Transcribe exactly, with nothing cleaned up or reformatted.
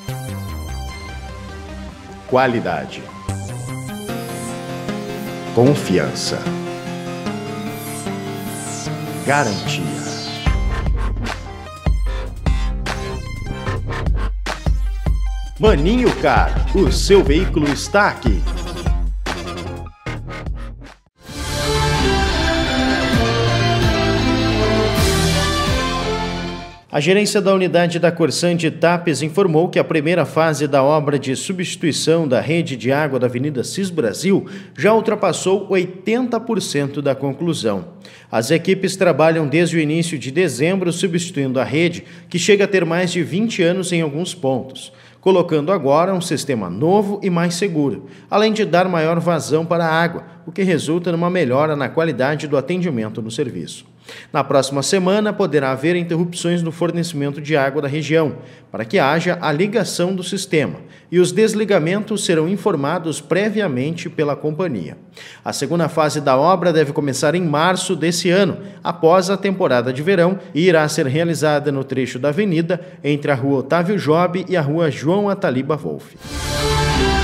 Qualidade. Confiança. Garantia. Maninho Car, o seu veículo está aqui. A gerência da unidade da Corsan de Tapes informou que a primeira fase da obra de substituição da rede de água da Avenida Cis Brasil já ultrapassou oitenta por cento da conclusão. As equipes trabalham desde o início de dezembro substituindo a rede, que chega a ter mais de vinte anos em alguns pontos, colocando agora um sistema novo e mais seguro, além de dar maior vazão para a água, o que resulta numa melhora na qualidade do atendimento no serviço. Na próxima semana, poderá haver interrupções no fornecimento de água da região, para que haja a ligação do sistema, e os desligamentos serão informados previamente pela companhia. A segunda fase da obra deve começar em março desse ano, após a temporada de verão, e irá ser realizada no trecho da avenida entre a Rua Otávio Job e a Rua João Ataliba Wolff.